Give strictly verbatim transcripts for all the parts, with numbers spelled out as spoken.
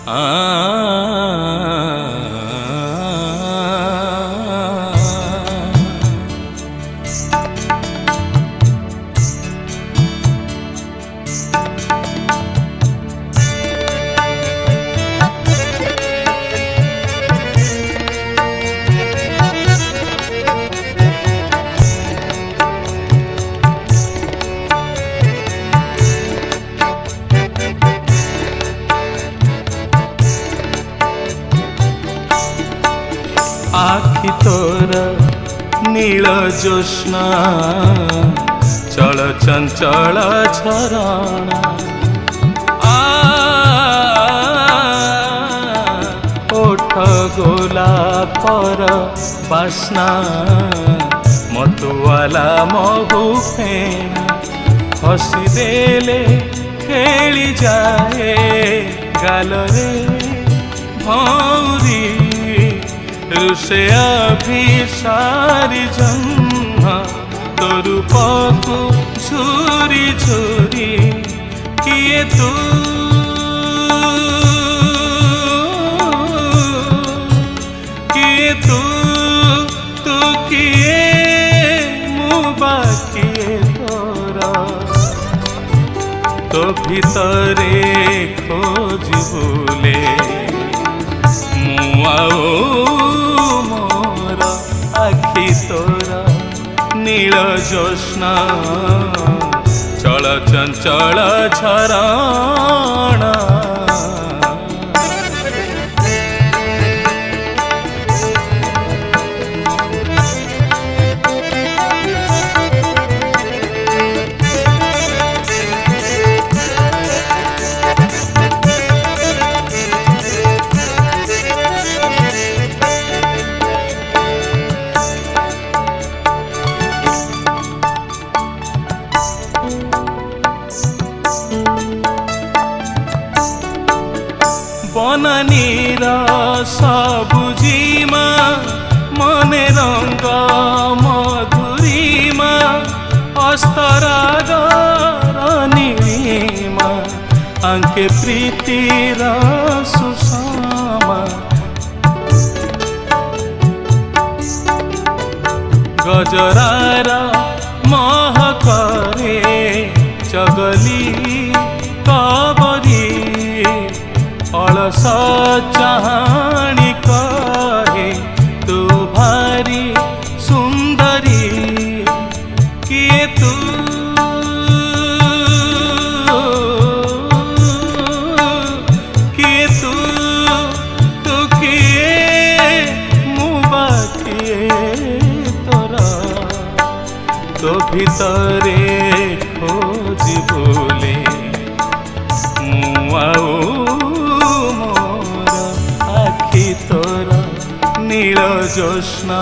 आखि तोर नील जोष्णा चल चंचल झरणा ओठ गोलापर बास्ना मतुवाला महु फेना हसी देले खेली जाए गालरे भौरी रुषे अभिसारी जन्म तो रूपकु झुरी झुरी किए तू किए तू तू किए मुबा किए तोरा तो भीतरे खोज भूले मुआओ आखि तोरा नील जोष्णा चल चंचल झरणा बनानीर सबुजीमा मने रंग मधुरीमा अस्तरागर नीलिमा आंके प्रीतिर सुषमा गजरार महकरे चगली कबरी अलस चाहाणी कहे तू भारी सुंदरी किए तू किए तू तू किए मुबा किए तोरा तो भीतरे खोज बोले मुआओ नील जोष्णा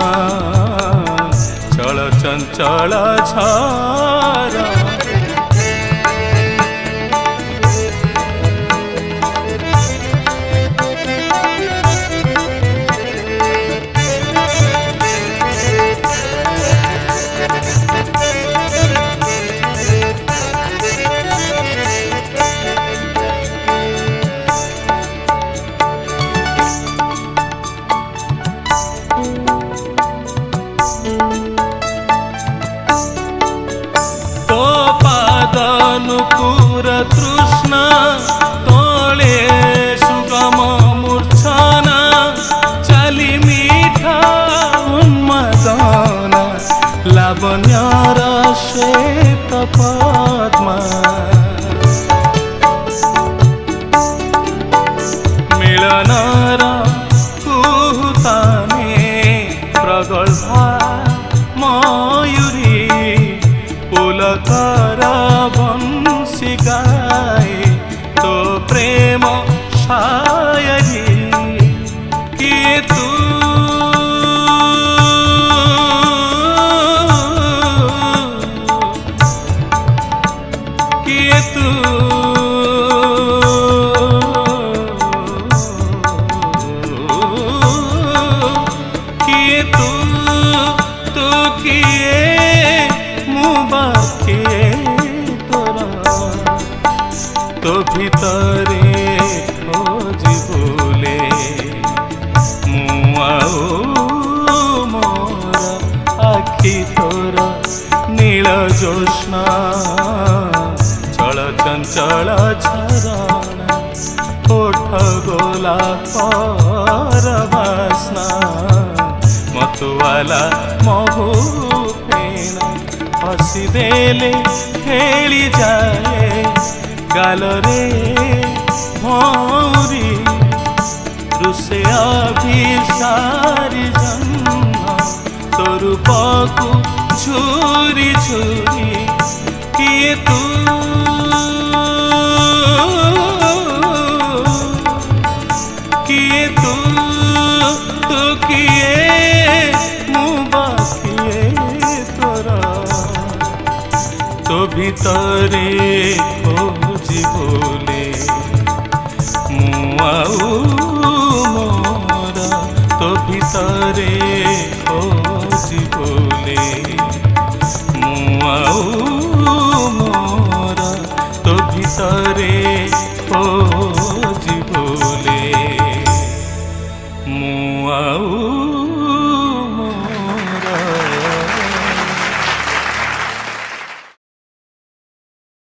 चल चंचल झरणा अनुकूर तृष्णा तोले सुगम मूर्छना चली मीठा उन्मदना लावण्यर श्वेत पद्मा मिलनर कुहुताने प्रगल्भा मयूरी पुलकर बंशी गाए तो प्रेम शायरी किए तू किए तू किए तू तू किए मुबा किए तोरा तो भीतरे खोज झरणा ओठ गोलापर बास्ना मतवाला महु फेना हसी देले खेली जाए गालरे भौरी रुसे अभिसारी जन्म तो रूपकु छुरी छुरी किए तू किए तू तू किए मुबा किए तोरा तो भीतरे खोजी बोले मुआऊ मोरा तो भीतरे खोजी बोले मुआऊ मोरा तो भीतरे खोजी बोले मुआऊ।